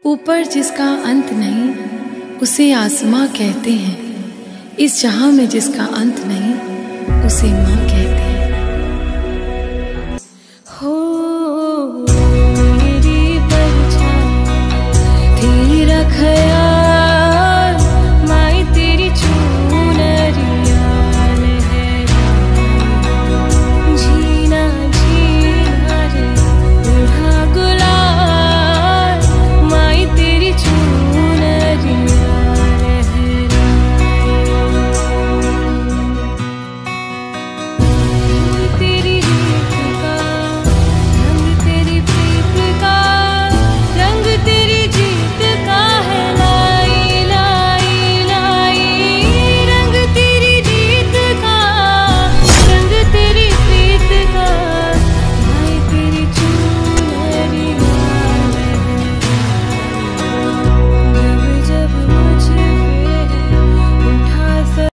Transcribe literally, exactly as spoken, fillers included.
ऊपर जिसका अंत नहीं उसे आसमां कहते हैं, इस जहां में जिसका अंत नहीं उसे मां